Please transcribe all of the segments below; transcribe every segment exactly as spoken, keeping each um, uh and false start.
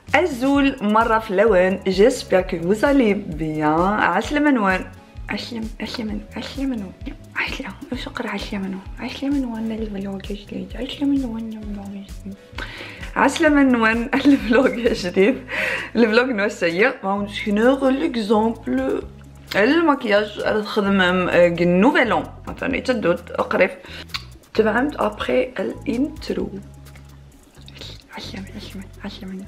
Azul مرة في لون. J'espère que vous allez bien. عسلامة نوان. عسلامة عسلامة عسلامة نوان. عسلامة واش نقرا عسلامة نوان. عسلامة نوان الفلوق جديد. عسلامة نوان الفلوق جديد. عسلامة نوان الفلوق جديد. الفلوق نو سيء. باش نغ ليكزامبل المكياج راح تخدم نوفيل اون. عطاني تدود قريب. تبعمت ابري الانترو. عسلامة عسلامة عسلامة.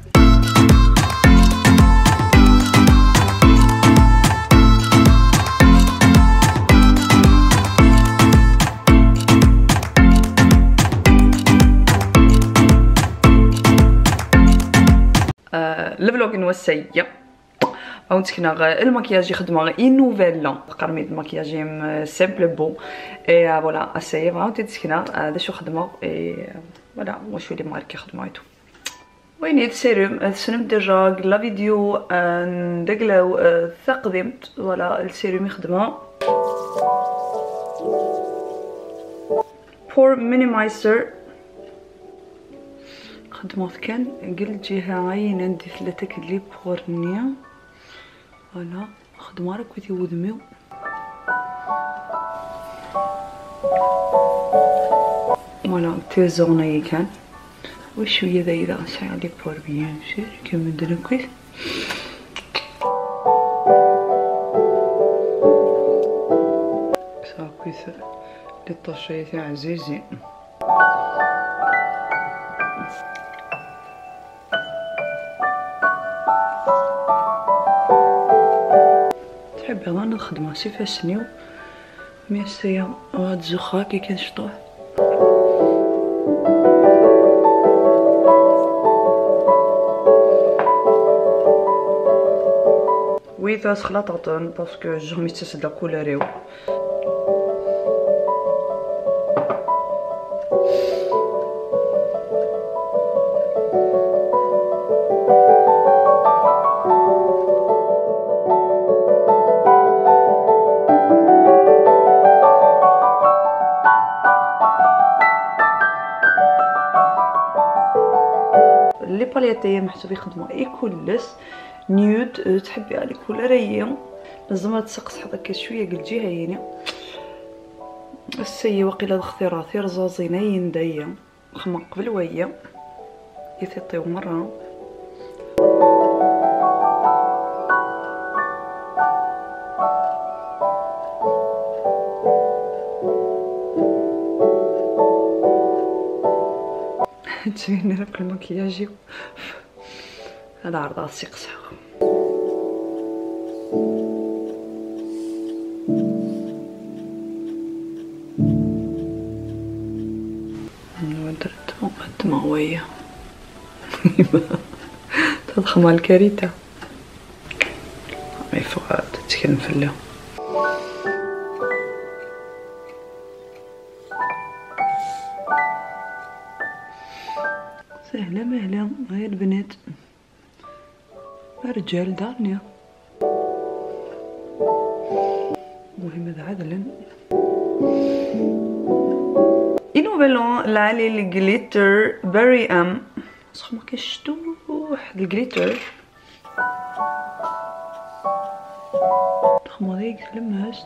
الفلوق نوسي اون تكنا المكياج يخدم اي نوفيل لون قرميد المكياج سامبل بون اي فوالا اساي فريمون تسكنا هذا شو خدمه اي فوالا واش اللي ماركي خدمه ايتو وين هاد السيروم سنم ديجا لا فيديو ندقلاو تقدمت فوالا السيروم يخدمه بور مينيمايزر خدمت كان قلت جهه عينه ندي ثلاثه كلي بورنيا فوالا خدمه راك كنتي ودميو فوالا تيزوني كان وشويه ذايده شي عليك بور بيان سير كما ندير كويس صافي لي طشيتي عزيزي تحب هذا الخدمه سي فاسنيو ميرسي وهاد الزخا كي كنشطوه وي تاس خلاطاطن باسكو جومي تسد لا كولاريو لي باليتي محسوب يخدموا اي كلس نيود تحبي على كولاريه لازم تسقس هذاك شويه قل جهه يعني السي وقيله الاختيارات رزازينه ينديا خما قبل ويا يثيطيو مره تبين لك المكياج هذا عرض سيقسها درت مقدمة ويا تضخم الكارثة ما يفوق تتكلم في الله سهلة مهلة هاي البنات رجال دارنيا مهم هذا عدلا إنوفيلون العالي الجليتر باري ام صح ما كيشتو واحد الجليتر ضخمة ذيك لمست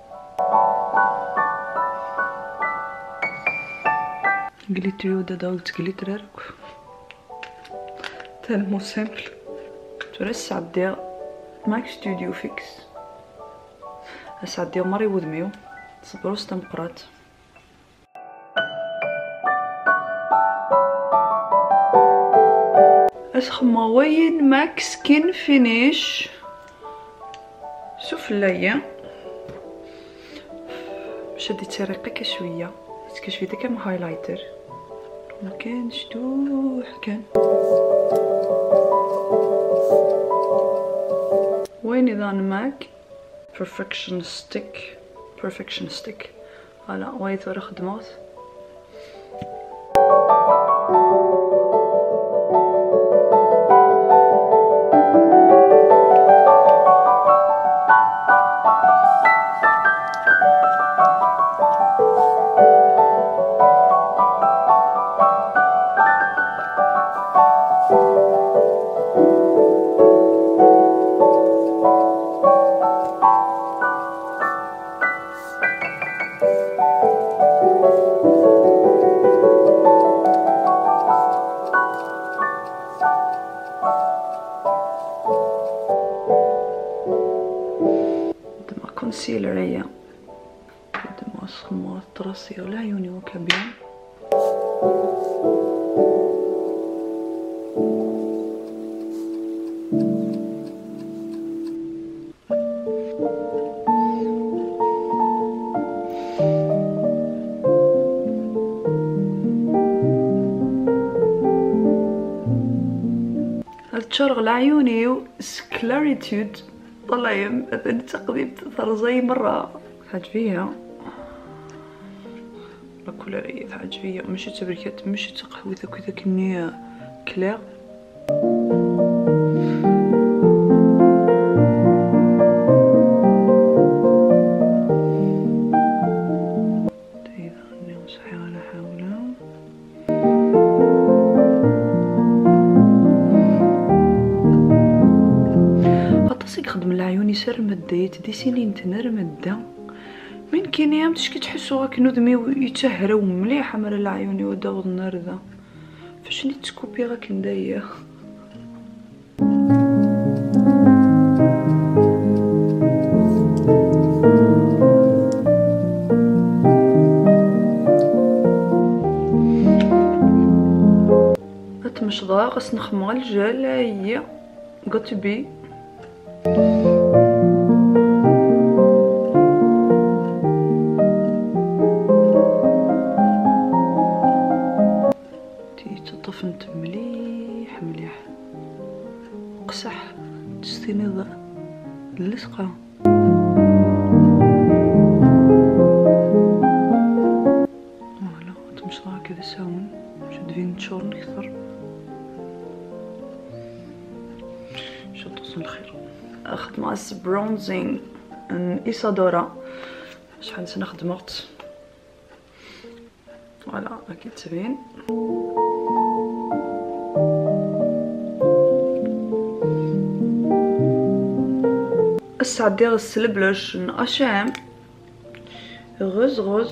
جليتر ودا داولت جليتر هاك تالمو سامبل تورس عديها ماك ستوديو فيكس اسعديها مري ودميو صبرو استمقرات اسخما وين ماك سكين فينيش سفلية شديت رقيقة شوية كشويه كم هايلايتر ما كانش توح كان وين اذا ماك perfection stick perfection stick هلا وين ثورة خدمات كونسيلر هي قد ماسك مات راسي ولا عيوني وكبيان. تشرغل عيوني سكلاريتود طلعيم أثني تقديم ثرزي مرة تعجبيها كل رأي تعجبيها مشي تبركات مشي تقهوي ذاك ذاك كني كلير يخدم العيون يسر مده يتديسيني نتنر مده من كاين ايام تشكي تحسو هاك نودمي يتهراو مليح مال العيون يوداو النار ذا فاش نيت تكوبي غاك ندايا اتمشضا غاس نخمغ الجال هي قطبي طفنت مليح مليح قصح تستيني اللصقة فوالا تمشي هكذا ساون باش تدفين نتشورن اكثر ان شاء الله توصل الخير. اخذت ماس برونزينغ من ايسادورا شحال سنه خدمت فوالا اكيد تبين السعدي غسل بلوش من اشام غوز غوز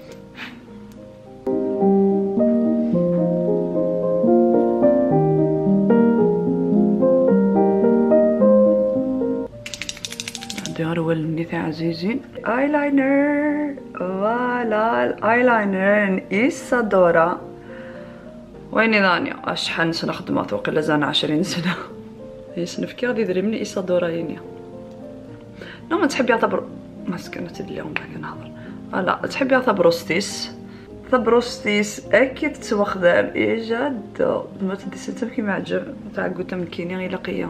ندير اول مليح عزيزين ايلاينر فوالا الايلاينر ايسادورا ويني دانيا شحال سنه خدمات وقيلا زان عشرين سنه هي سنه فكي غادي يدري مني ايسادورا يني نو ما تحبي ثبر مسكينه اليوم باقي نهضر لا تحبي ثبروستيس ثبروستيس اكيد توخدم ايجاد ما تدي ستم كيما عجب تاع قلت من كيني غير لقيه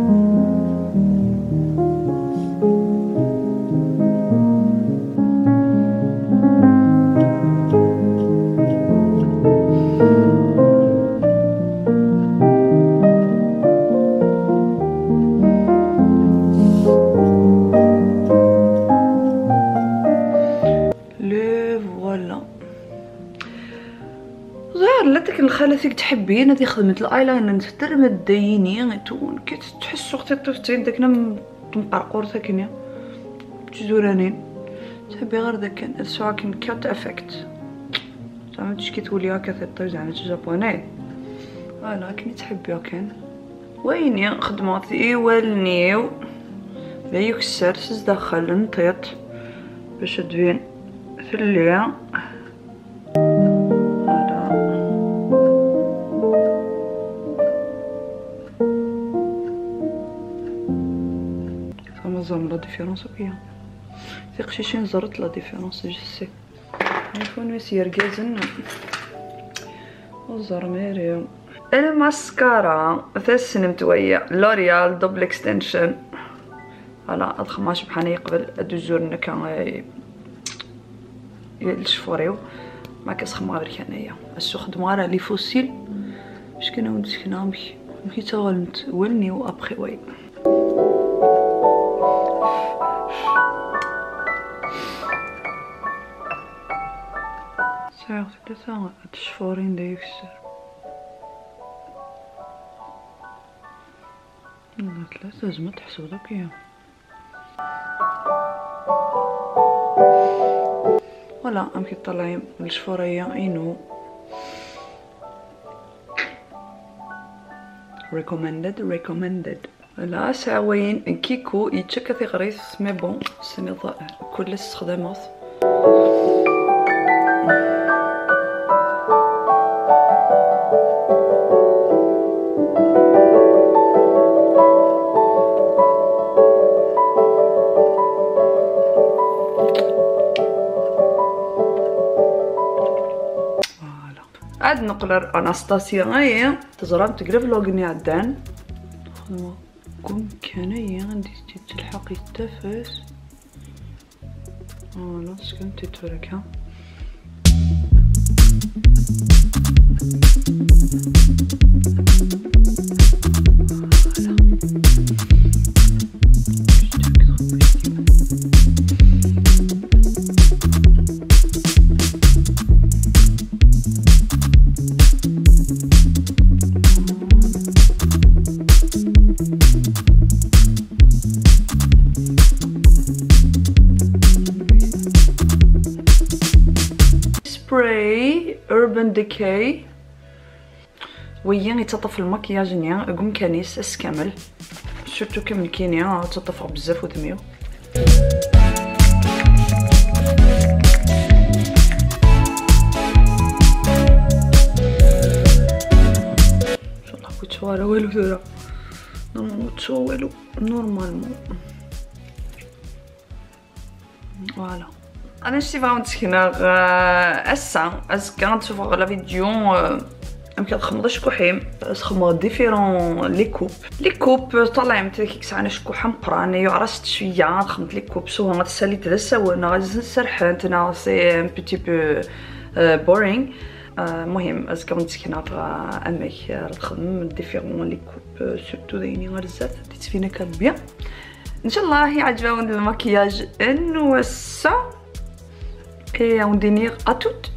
الخاله فيك تحبين هذه خدمه الايلاينر تدير مديني تون كي تحسو اختي طفتين داك مقرقور ثاكنيا تزورانين تحبي غير داك السوا كان كات افكت زعما تشكي تولي هكا تطيب زعما جابوني فوالا كني تحبيها كان ويني خدماتي والنيو لا يكسر سز داخل نطيط باش تبين ثليا زعما لا ديفيرونس وكيا في قشيشين زرت لا ديفيرونس جسي يكون يسير كازن وزر مريم الماسكارا ثلاث متويا لوريال دوبل اكستنشن فوالا هاد خماش بحال يقبل هادو الزور كان يلشفوريو ما كنسخمها غير هنايا السو خدمه لي فوسيل باش كنا مسكينه مشي مشي تغلمت ولني وابخي وي ساعة ثلاثة هاد الشفورين دا يكسر لا ثلاثة زعما تحسو داكيا فوالا ام كيطلعي من الشفورية اينو recommended recommended لا ساوين كيكو يتشكى في غريس مي بون سني كل استخدامات. عاد نقرر اناستاسيا هي تزرم تقرا فلوغني عدان خدمه كون كانايا غندي تلحق يتفاس فوالا سكنت تتركها سبراي Urban Decay وين يتطف المكياج نيا قوم كانيس اس كامل شفتو كامل كينيا تطفى بزاف ودميو. شو الله كنت ولا والو دابا نورمالمون كنت والو نورمالمون فوالا. انا شتي فاهم تسكينا اسا اس كانت تشوفوا على فيديو يمكن خمض شكوحيم اس خمض ديفيرون لي كوب لي كوب طلع مثلا كيك ساعه شكوحه مقراني عرست شويه خمض لي كوب سو ما تسالي تدسا وانا غادي نسرحت انا سي ان بيتي بو بورينغ. المهم اس كانت تسكينا امك تخدم ديفيرون لي كوب سورتو دايني غرزات ديت فينا كان بيان ان شاء الله يعجبون المكياج النوسه. Et on délire à toutes.